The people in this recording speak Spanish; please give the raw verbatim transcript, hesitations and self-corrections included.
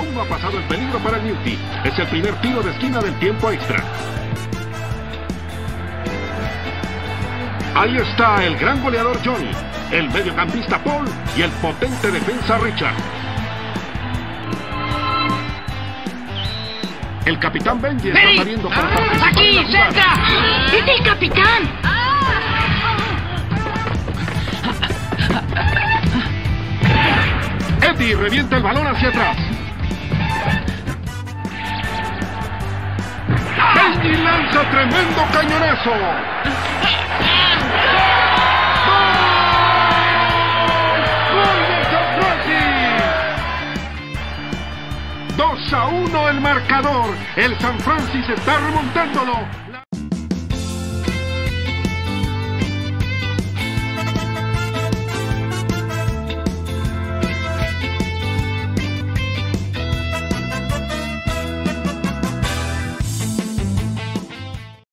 Aún no ha pasado el peligro para el Newty. Es el primer tiro de esquina del tiempo extra. Ahí está el gran goleador Johnny, el mediocampista Paul y el potente defensa Richard. El capitán Benji está saliendo para participar ¡Aquí, en la jugada. cerca! ¡Es el capitán! Eddie revienta el balón hacia atrás. Benji lanza tremendo cañonazo. ¡Gol de San Francis! dos a uno el marcador. El San Francisco está remontándolo.